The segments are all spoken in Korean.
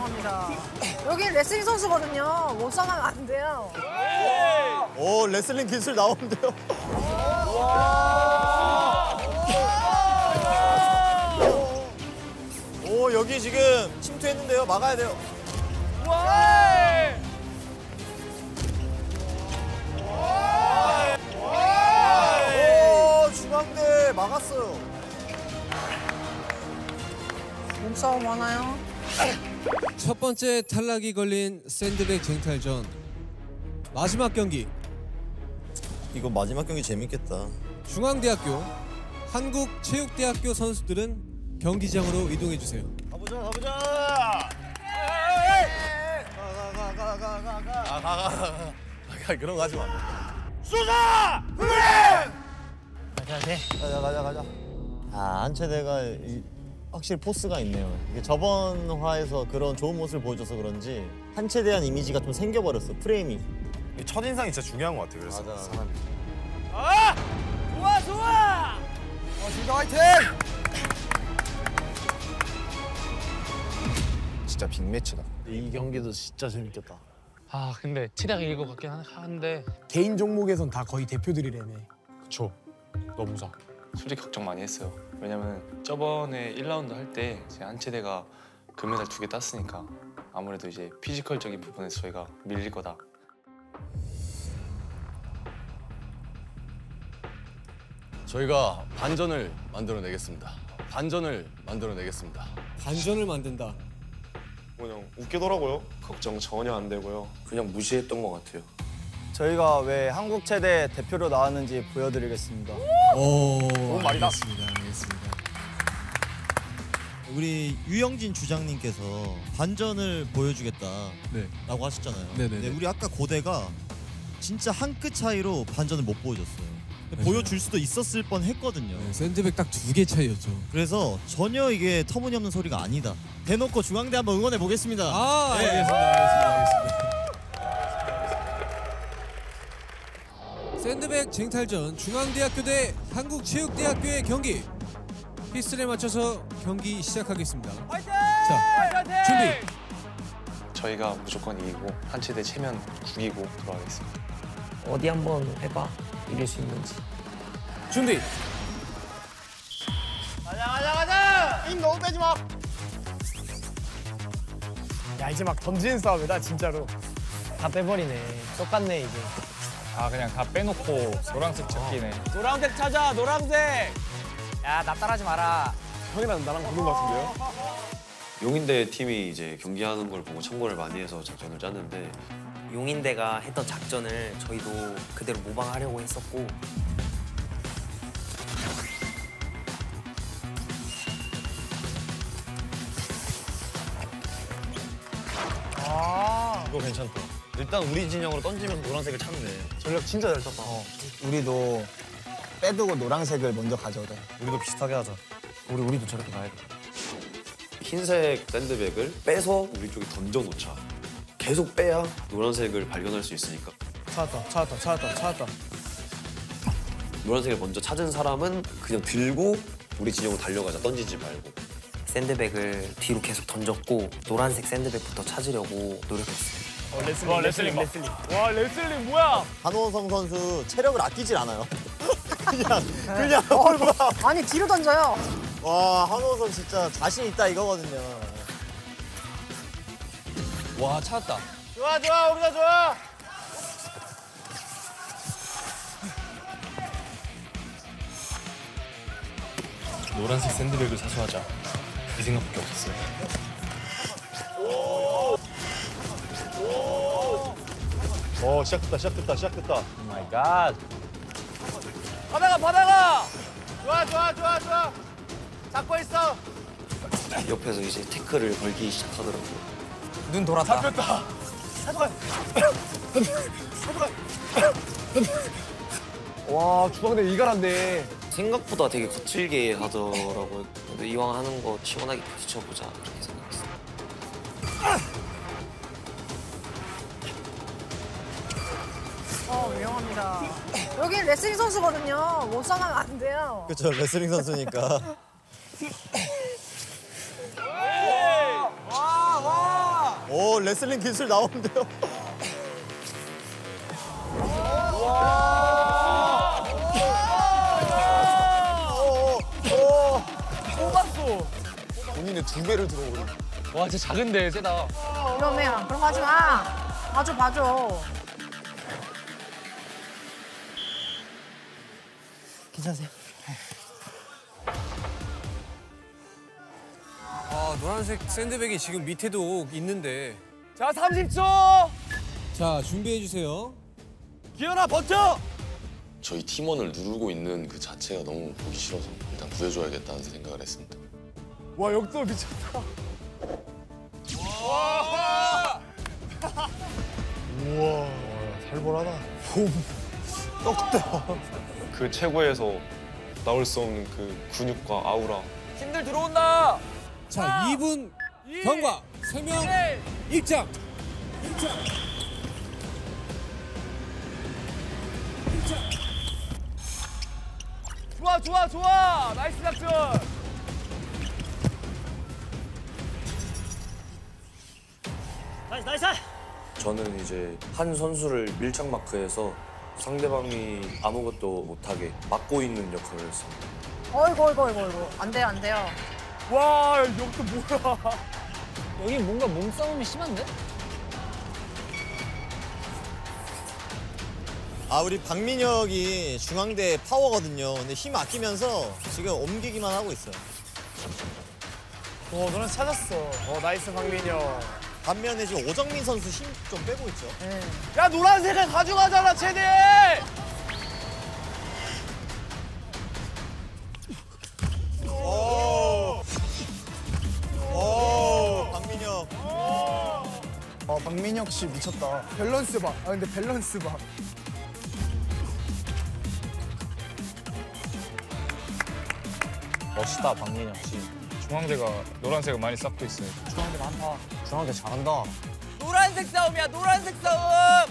위험합니다. 여기 레슬링 선수거든요. 못 싸나면 안 돼요. 오, 레슬링 기술 나오는데요. 오, 여기 지금 침투했는데요. 막아야 돼요. 오, 중앙대 막았어요. 몸싸움 하나요? 첫 번째 탈락이 걸린 샌드백 쟁탈전 마지막 경기. 이거 마지막 경기 재밌겠다. 중앙대학교, 한국체육대학교 선수들은 경기장으로 이동해 주세요. 가보자, 가보자. 가. 그런 거 하지 마. 쏘자! 훈련! 가자. 아, 한체대가 확실히 포스가 있네요. 이게 저번 화에서 그런 좋은 모습을 보여줘서 그런지 한체대한 이미지가 좀 생겨버렸어, 프레임이. 첫인상이 진짜 중요한 것 같아. 그래서 맞아. 사람이. 좋아! 진짜 화이팅! 진짜 빅매치다. 이 경기도 진짜 재밌겠다. 아 근데 체대가 이길 것 같긴 한데 개인 종목에선 다 거의 대표들이라며. 그쵸. 너무 잘. 솔직히 걱정 많이 했어요. 왜냐면 저번에 1라운드 할 때 제 한체대가 금메달 2개 땄으니까 아무래도 이제 피지컬적인 부분에서 저희가 밀릴 거다. 저희가 반전을 만들어내겠습니다. 반전을 만든다. 그냥 웃기더라고요. 걱정 전혀 안 되고요. 그냥 무시했던 것 같아요. 저희가 왜 한국체대 대표로 나왔는지 보여드리겠습니다. 오, 말이다. 알겠습니다. 우리 유영진 주장님께서 반전을 보여주겠다라고 네. 하셨잖아요. 네네네. 근데 우리 아까 고대가 진짜 한 끗 차이로 반전을 못 보여줬어요. 근데 보여줄 수도 있었을 뻔 했거든요. 네, 샌드백 딱 2개 차이였죠. 그래서 전혀 이게 터무니없는 소리가 아니다. 대놓고 중앙대 한번 응원해 보겠습니다. 아, 네. 알겠습니다. 샌드백 쟁탈전 중앙대학교 대 한국체육대학교의 경기. 피스를 맞춰서 경기 시작하겠습니다. 자, 준비. 저희가 무조건 이기고 한체대 체면 죽이고 돌아가겠습니다. 어디 한번 해봐. 이길 수 있는지. 준비. 가자! 힘 너무 빼지 마! 야 이제 막 던지는 싸움이다 진짜로. 다 빼버리네. 똑같네 이제. 아 그냥 다 빼놓고 노란색 찾기네. 노란색 찾아. 노란색. 야 나 따라하지 마라. 형이랑 나랑 보는 것 같은데요? 용인대 팀이 이제 경기하는 걸 보고 참고를 많이 해서 작전을 짰는데 용인대가 했던 작전을 저희도 그대로 모방하려고 했었고. 이거 괜찮다. 일단 우리 진영으로 던지면서 노란색을 찾네. 전략 진짜 잘 쳤다. 우리도 빼두고 노란색을 먼저 가져오자. 우리도 비슷하게 하자. 우리도 저렇게 가야 돼. 흰색 샌드백을 빼서 우리 쪽에 던져놓자. 계속 빼야 노란색을 발견할 수 있으니까. 찾았다. 노란색을 먼저 찾은 사람은 그냥 들고 우리 진영으로 달려가자. 던지지 말고. 샌드백을 뒤로 계속 던졌고 노란색 샌드백부터 찾으려고 노력했어요. 레슬링. 와 레슬링 뭐야? 한호성 선수 체력을 아끼질 않아요. 그냥 얼굴. 아니 뒤로 던져요. 와, 한호성 진짜 자신 있다 이거거든요. 와 찾았다. 좋아, 우리가 좋아. 노란색 샌드백을 사수하자. 이 생각밖에 없었어요. 시작됐다. 오 마이 갓. 바다가. 좋아. 잡고 있어. 옆에서 이제 태클을 걸기 시작하더라고요. 눈 돌았다. 와 주방대 이갈한데. 생각보다 되게 거칠게 하더라고요. 근데 이왕 하는 거 시원하게 부딪혀보자 그렇게 생각했어요. 위험합니다. 여기 레슬링 선수거든요. 못 싸나면 안 돼요. 그렇죠, 레슬링 선수니까. 와! 오 레슬링 기술 나오는데요. 본인의 2배를 들어오고. 와 진짜 작은데 세다. 위험해. 그런 거 하지 마. 봐줘. 괜찮으세요? 아 노란색 샌드백이 지금 밑에도 있는데. 자 30초. 자 준비해 주세요. 기현아 버텨. 저희 팀원을 누르고 있는 그 자체가 너무 보기 싫어서 일단 구해줘야겠다는 생각을 했습니다. 와 역도 미쳤다. 우와 살벌하다. 떡대. 그 최고에서 나올 수 없는 그 근육과 아우라. 힘들 들어온다. 자 2분 경과 3명 입장. 좋아. 나이스 작전. 저는 이제 한 선수를 밀착 마크해서 상대방이 아무것도 못하게 막고 있는 역할을 했습니다. 어이구. 안 돼요. 와 역도 뭐야. 여기 뭔가 몸싸움이 심한데? 아 우리 박민혁이 중앙대 파워거든요. 근데 힘 아끼면서 지금 옮기기만 하고 있어요. 너는 찾았어. 나이스 박민혁. 반면에 지금 오정민 선수 힘 좀 빼고 있죠. 야 노란색을 가져가잖아 최대. 오 박민혁. 박민혁 씨 미쳤다. 밸런스 봐. 근데 밸런스 봐. 멋있다 박민혁 씨. 중앙대가 노란색을 많이 쌓고 있어요. 중앙대 많다. 중앙대 잘한다. 노란색 싸움이야 노란색 싸움.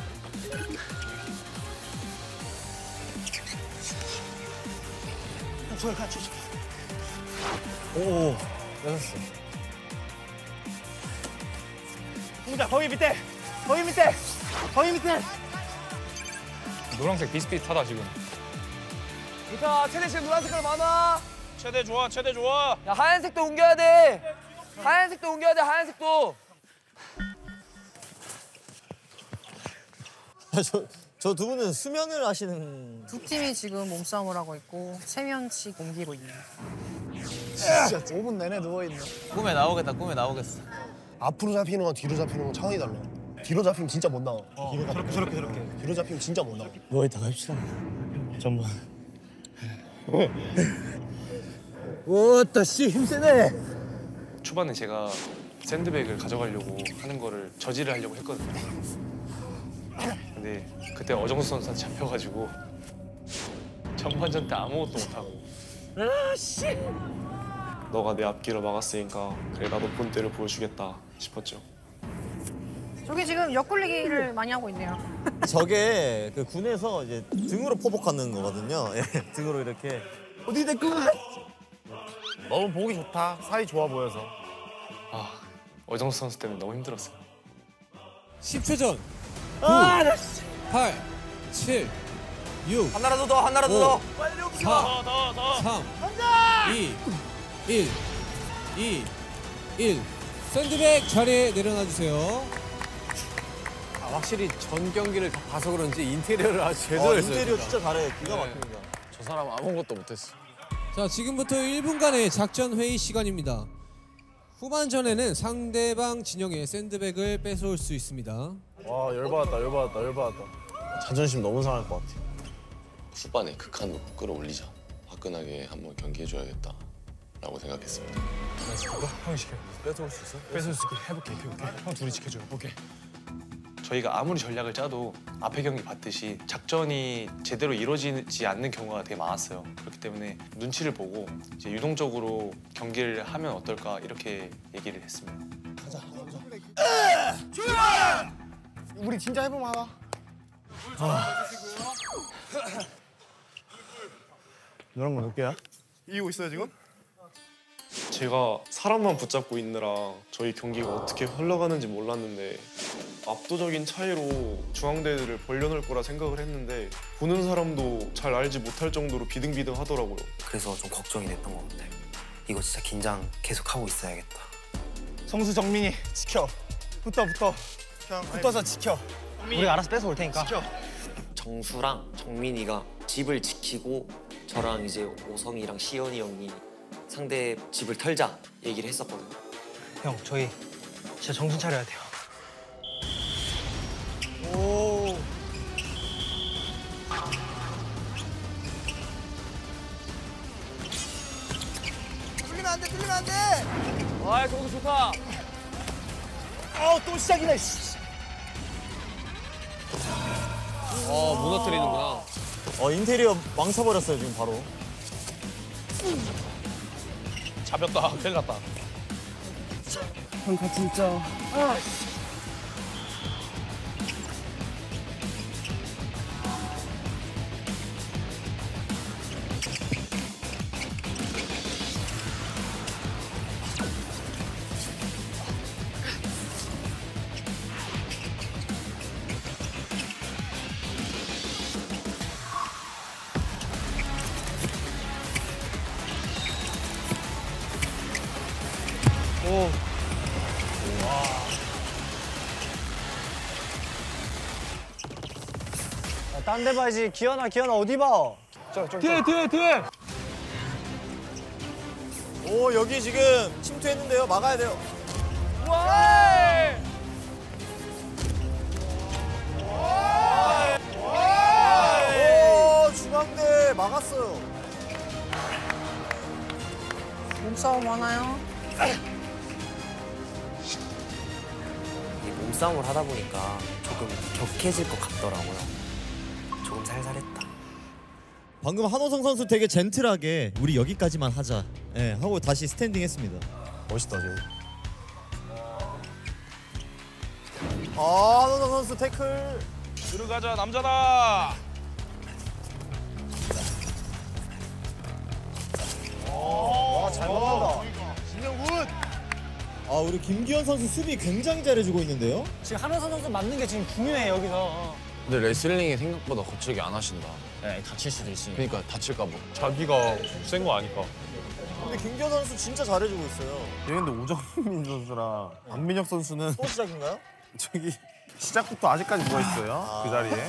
오 열었어. 자 거기 밑에. 노란색 비슷비슷하다 지금. 좋다. 최대 씨 노란 색깔 많아. 최대 좋아. 야 하얀색도 옮겨야 돼. 하얀색도. 저 두 분은 수면을 하시는. 두 팀이 지금 몸싸움을 하고 있고 3명씩 옮기고 있네요. 진짜 5분 내내 누워있네. 꿈에 나오겠어. 앞으로 잡히는 거 뒤로 잡히는 건 차원이 달라. 뒤로 잡히면 진짜 못 나와. 저렇게. 뒤로 잡히면 진짜 못 나와. 누워있다가 합시다. 전번. 오따 씨 힘세네. 초반에 제가 샌드백을 가져가려고 하는 거를 저지를 하려고 했거든요. 근데 그때 어정수 선수한테 잡혀가지고 전반전 때 아무것도 못하고. 너가 내 앞길을 막았으니까 그래 나도 본때를 보여주겠다 싶었죠. 저기 지금 옆굴리기를 많이 하고 있네요. 저게 그 군에서 이제 등으로 포복하는 거거든요. 예, 등으로 이렇게. 어디 됐구만. 너무 보기 좋다. 사이 좋아 보여서. 아 어정수 선수 때문에 너무 힘들었어요. 10초 전. 9, 8, 7, 6, 하나라도 더. 4, 3, 2, 1. 샌드백 자리에 내려놔 주세요. 확실히 전 경기를 다 봐서 그런지 인테리어를 아주 제대로 했어요. 인테리어 진짜 잘해. 기가 막힙니다. 저 사람 아무것도 못했어. 자, 지금부터 1분간의 작전 회의 시간입니다. 후반전에는 상대방 진영의 샌드백을 뺏어올 수 있습니다. 와 열받았다. 자존심 너무 상할 것 같아. 후반에 극한으로 끌어올리자. 화끈하게 한번 경기해줘야겠다라고 생각했습니다. 형이 시켜. 뺏어올 수 있어? 뺏어올 수 있게 해볼게. 형 둘이 지켜줘. 오케이. 저희가 아무리 전략을 짜도 앞에 경기 봤듯이 작전이 제대로 이루어지지 않는 경우가 되게 많았어요. 그렇기 때문에 눈치를 보고 이제 유동적으로 경기를 하면 어떨까 이렇게 얘기를 했습니다. 우리 진짜 해보면 하나. 너랑 몇 개야? 이기고 있어요 지금? 제가 사람만 붙잡고 있느라 저희 경기가 어떻게 흘러가는지 몰랐는데 압도적인 차이로 중앙대를 벌려놓을 거라 생각을 했는데 보는 사람도 잘 알지 못할 정도로 비등비등하더라고요. 그래서 좀 걱정이 됐던 것 같아요. 이거 진짜 긴장 계속 하고 있어야겠다. 성수 정민이 지켜. 붙어. 붙어서 지켜. 우리가 알아서 뺏어올 테니까. 지켜. 정수랑 정민이가 집을 지키고 저랑 이제 오성이랑 시연이 형이 상대 집을 털자 얘기를 했었거든요. 형, 저희 진짜 정신 차려야 돼요. 오. 뚫리면 안 돼. 와, 저거 좋다. 또 시작이네. 씨. 무너뜨리는구나. 인테리어 망쳐버렸어요 지금 바로. 잡혔다. 큰일 났다. 형, 가 진짜. 딴 데 봐야지. 기현아 어디 봐? 뒤에. 오 여기 지금 침투했는데요. 막아야 돼요. 오 중앙대 막았어요. 몸싸움 하나요? 이 몸싸움을 하다 보니까 조금 격해질 것 같더라고요. 조금 살살했다. 방금 한호성 선수 되게 젠틀하게 우리 여기까지만 하자 하고 다시 스탠딩 했습니다. 멋있다, 쟤. 한호성 선수 태클. 들어가자, 남자다. 잘 먹는다. 진영훈! 우리 김기현 선수 수비 굉장히 잘해주고 있는데요. 지금 한호선 선수 맞는 게 지금 중요해, 여기서. 근데 레슬링이 생각보다 거칠게 안 하신다. 네 다칠 수도 있으니까. 그러니까 다칠까 봐. 자기가 센 거 아니까. 근데 김기현 선수 진짜 잘해주고 있어요. 근데 오정민 선수랑 안민혁 선수는 또 시작인가요? 저기 시작부터 아직까지 누워 있어요. 그 자리에.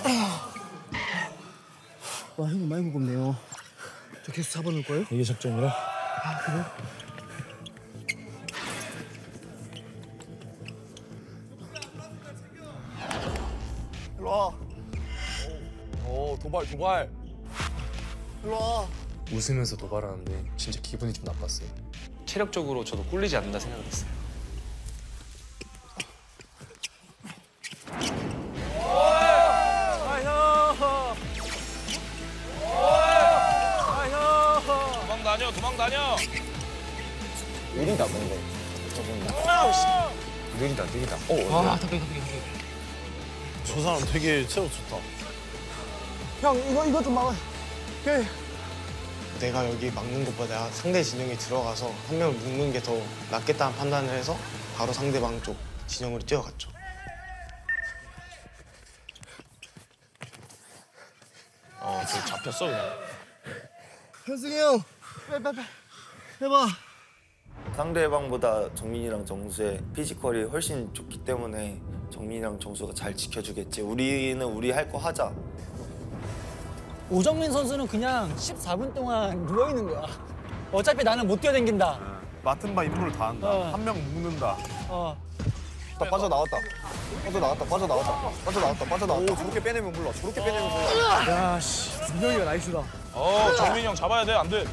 와, 형님 많이 무겁네요. 저 계속 잡아놓을 거예요? 이게 작전이라? 그래? 일로 와. 오, 도발. 일로 와. 웃으면서 도발하는데 진짜 기분이 좀 나빴어요. 체력적으로 저도 꿀리지 않는다 생각을 했어요. 도망 다녀. 느리다 근데. 느리다. 저 사람 되게 체력 좋다. 형 이거 좀 막아. 내가 여기 막는 것보다 상대 진영에 들어가서 한 명을 묶는 게 더 낫겠다는 판단을 해서 바로 상대방 쪽 진영으로 뛰어갔죠. 저 잡혔어 그냥. 현승이 형, 빨리 해봐. 상대방보다 정민이랑 정수의 피지컬이 훨씬 좋기 때문에 정민이랑 정수가 잘 지켜주겠지. 우리는 우리 할 거 하자. 오정민 선수는 그냥 14분 동안 누워있는 거야. 어차피 나는 못 뛰어댕긴다. 맡은 바 임무를 다 한다. 한 명 묶는다. 딱 빠져나왔다. 오 저렇게 빼내면 몰라. 야, 씨. 민영이가 나이스다. 정민이 형 잡아야 돼, 안 돼.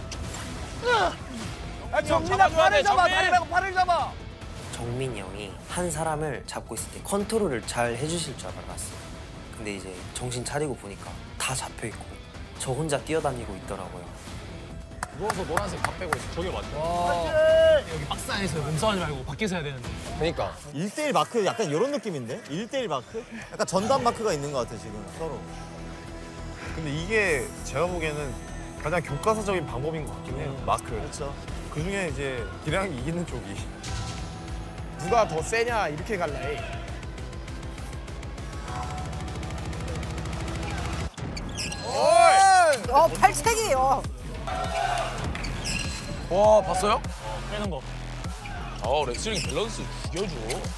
정민아 팔을 잡아. 다리 말고 팔을 잡아. 정민이 형이 한 사람을 잡고 있을 때 컨트롤을 잘 해주실 줄 알았어요. 근데 이제 정신 차리고 보니까 다 잡혀있고 저 혼자 뛰어다니고 있더라고요. 누워서 노란색 다 빼고 있어. 저게 맞죠? 여기 박스 안에서 몸싸움하지 말고 밖에서 해야 되는데. 그러니까 1대1 마크 약간 이런 느낌인데? 1대1 마크? 약간 전담 마크가 있는 것 같아 지금 서로. 근데 이게 제가 보기에는 가장 교과서적인 방법인 것 같긴 해요. 마크. 그렇죠. 그 중에 이제 기량이 이기는 쪽이 누가 더 세냐 이렇게 갈라해. 팔책이. 와 봤어요? 빼는 거. 레슬링 밸런스 죽여줘.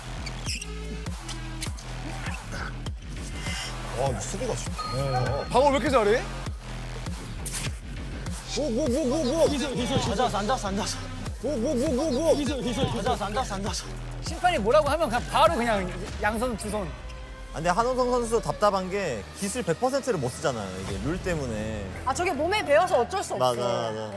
와 수비가 쉽다. 방어 왜 이렇게 잘해? 고. 앉았어. 고. 앉았어. 심판이 뭐라고 하면 그냥 바로 그냥 양손 두 손. 근데 한호성 선수 답답한 게 기술 100%를 못 쓰잖아요. 이게 룰 때문에. 아 저게 몸에 배어서 어쩔 수 없어. 맞아.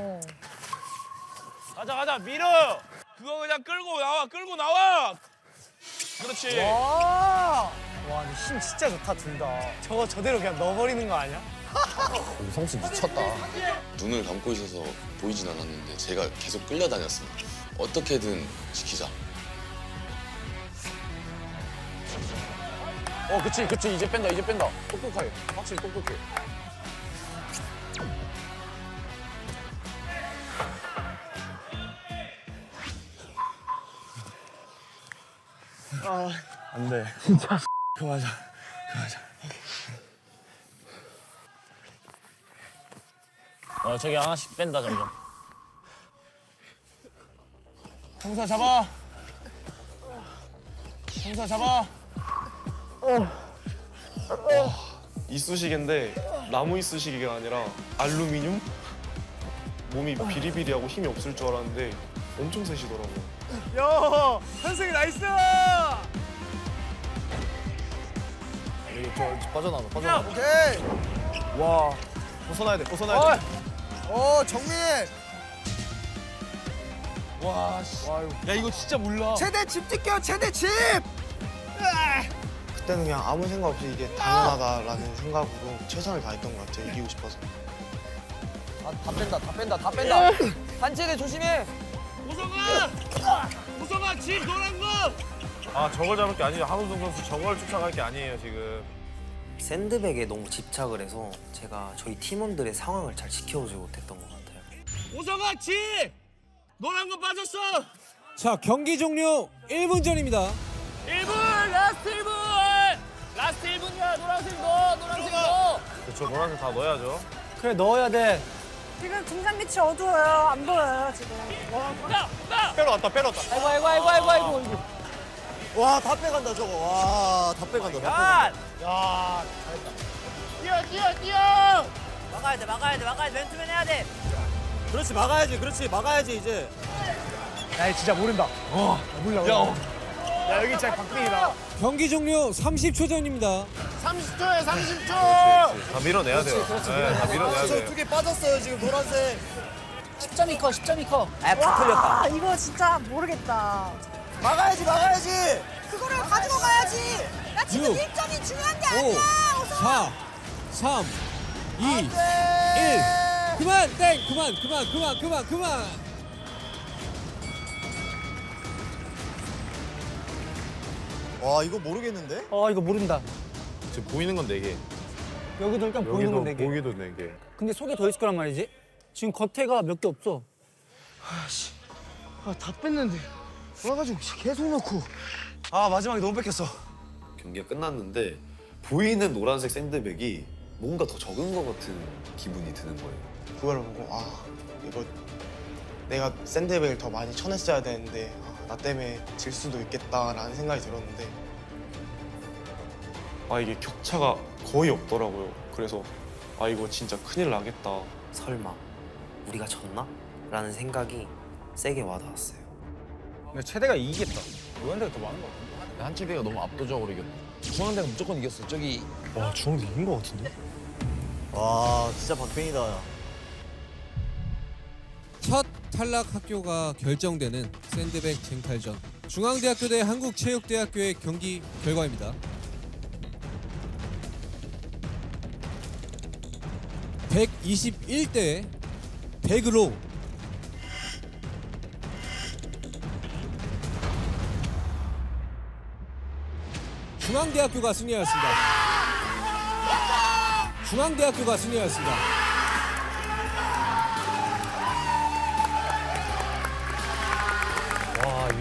가자 밀어. 그거 그냥 끌고 나와. 그렇지. 와, 근데 힘 진짜 좋다 둘 다. 저거 저대로 그냥 넣어버리는 거 아니야? 성수 미쳤다. 눈을 감고 있어서 보이진 않았는데 제가 계속 끌려다녔습니다. 어떻게든 지키자. 그치 이제 뺀다. 똑똑해. 확실히 똑똑해. 안 돼. 진짜 그만하자. 저기 하나씩 뺀다 점점. 형사 잡아. 이쑤시개인데 나무 이쑤시개가 아니라 알루미늄? 몸이 비리비리하고 힘이 없을 줄 알았는데 엄청 세시더라고요. 야, 현승이 나이스! 이거 빠져나와. 오케이. 와, 벗어나야 돼. 정민. 와, 씨. 야, 이거 진짜 몰라. 최대 집 뛸게요. 최대 집. 그때는 그냥 아무 생각 없이 이게 당연하다라는 생각으로 최선을 다했던 것 같아요. 이기고 싶어서. 다 뺀다. 한채대 조심해. 우성아, 집 노란 거! 저걸 잡을 게 아니에요. 한우성 선수 저걸 쫓아갈 게 아니에요, 지금. 샌드백에 너무 집착을 해서 제가 저희 팀원들의 상황을 잘 지켜보지 못했던 것 같아요. 우성아, 집! 노란 거 빠졌어! 자, 경기 종료 1분 전입니다. 1분! 라스트 1분이야! 노란색 넣어! 그렇죠, 노란색 다 넣어야죠. 그래 넣어야 돼. 지금 등산 밑이 어두워요. 안 보여요 지금. 빼놨다. 아이고. 와, 다 빼간다 저거. 와, 다 빼간다. 야, 잘했다. 뛰어! 막아야 돼. 맨투맨 해야 돼. 그렇지, 막아야지 이제. 야, 진짜 모른다. 몰라. 야, 여기 진짜 박빙이다. 경기 종료 30초 전입니다. 30초에 30초! 다 밀어내야 돼요. 다 밀어내야 돼요. 2개 빠졌어요 지금 노란색. 10점이 커. 다 틀렸다. 이거 진짜 모르겠다. 막아야지. 그거를 가지고 가야지. 나 지금 6, 1점이 중요한 게 5, 아니야. 4, 3, 2, 1. 그만. 와, 이거 모르겠는데? 이거 모른다. 지금 보이는 건 4개. 여기도 일단 보이는 건 4개. 보기도 4개. 근데 속에 더 있을 거란 말이지? 지금 겉에가 몇 개 없어. 다 뺐는데 와가지고 계속 넣고. 마지막에 너무 뺏겼어. 경기가 끝났는데 보이는 노란색 샌드백이 뭔가 더 적은 것 같은 기분이 드는 거예요. 그걸 보고 이거 내가 샌드백을 더 많이 쳐냈어야 되는데 나 때문에 질 수도 있겠다라는 생각이 들었는데 이게 격차가 거의 없더라고요. 그래서 이거 진짜 큰일 나겠다. 설마 우리가 졌나? 라는 생각이 세게 와닿았어요. 근데 최대가 이기겠다. 노란대가 더 많은 거 같은데. 한채대가 너무 압도적으로 이겼다. 중앙대가 무조건 이겼어. 저기. 와, 중앙대 이긴 거 같은데? 와, 진짜 박빙이다. 첫 탈락 학교가 결정되는 샌드백 쟁탈전. 중앙대학교 대 한국체육대학교의 경기 결과입니다. 121대 100으로 중앙대학교가 승리하였습니다.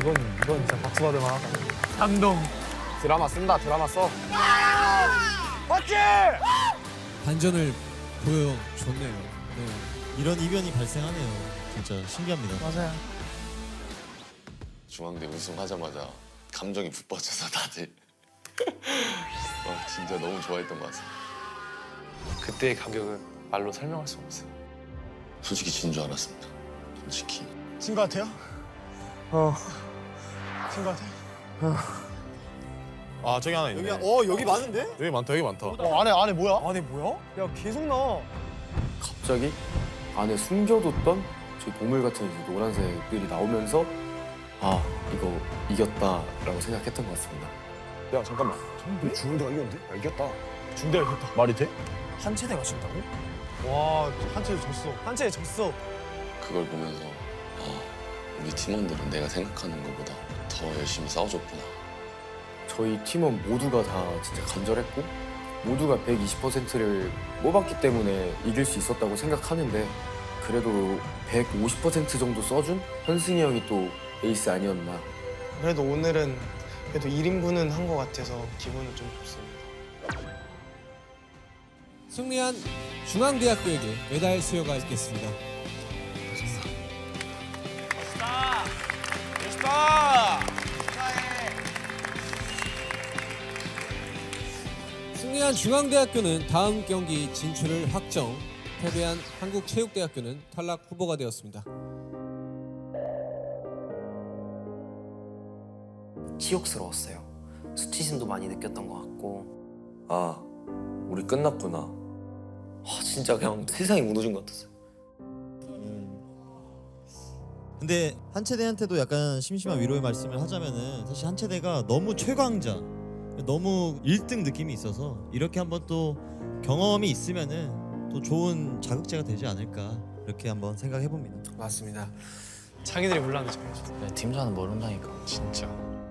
이건 진짜 박수 받을 만하다. 감동. 드라마 쓴다. 드라마 써. 맞지? 반전을 보여줬네요. 네. 이런 이변이 발생하네요. 진짜 신기합니다. 맞아요. 중앙대 우승하자마자 감정이 북받쳐서 다들 진짜 너무 좋아했던 것 같습니다. 그때의 감격은 말로 설명할 수 없어요. 솔직히 진 줄 알았습니다. 솔직히. 진 것 같아요? 진 것 같아요? 아 저기 하나 있네. 여기 많은데? 여기 많다. 여기 많다. 안에 뭐야? 안에 뭐야? 야 계속 나와. 갑자기 안에 숨겨뒀던 저희 보물 같은 이제 노란색들이 나오면서 아 이거 이겼다라고 생각했던 것 같습니다. 야 잠깐만. 중대가 이겼는데? 야, 이겼다. 중대가 이겼다. 말이 돼? 한체대가 진다고? 와 한체대 졌어. 한체대 졌어. 그걸 보면서 우리 팀원들은 내가 생각하는 것보다 더 열심히 싸워줬구나. 저희 팀원 모두가 다 진짜 간절했고 모두가 120%를 뽑았기 때문에 이길 수 있었다고 생각하는데 그래도 150% 정도 써준 현승이 형이 또 에이스 아니었나. 그래도 오늘은 그래도 1인분은 한 것 같아서 기분은 좀 좋습니다. 승리한 중앙대학교에게 메달 수여가 있겠습니다. 승리한 중앙대학교는 다음 경기 진출을 확정, 패배한 한국체육대학교는 탈락 후보가 되었습니다. 치욕스러웠어요. 수치심도 많이 느꼈던 것 같고 아 우리 끝났구나. 진짜 그냥 세상이 무너진 것 같았어요. 근데 한체대한테도 약간 심심한 위로의 말씀을 하자면은 사실 한체대가 너무 최강자, 너무 1등 느낌이 있어서 이렇게 한번 또 경험이 있으면은 또 좋은 자극제가 되지 않을까 이렇게 한번 생각해 봅니다. 맞습니다. 자기들이 몰랐는데 잘해줬어. 팀장은 모른다니까. 진짜.